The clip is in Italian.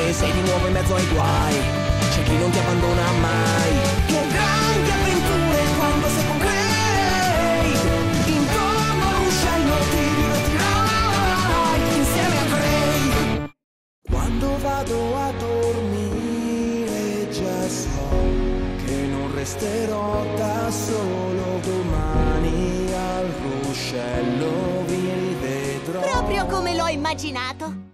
e sei di nuovo in mezzo ai guai. C'è chi non ti abbandona mai. Che grandi avventure quando sei con Craig. Intorno a un ruscello ti divertirai insieme a Craig. Quando vado a dormire già so che non resterò da solo. Domani al ruscello vi vedrò. Proprio come l'ho immaginato.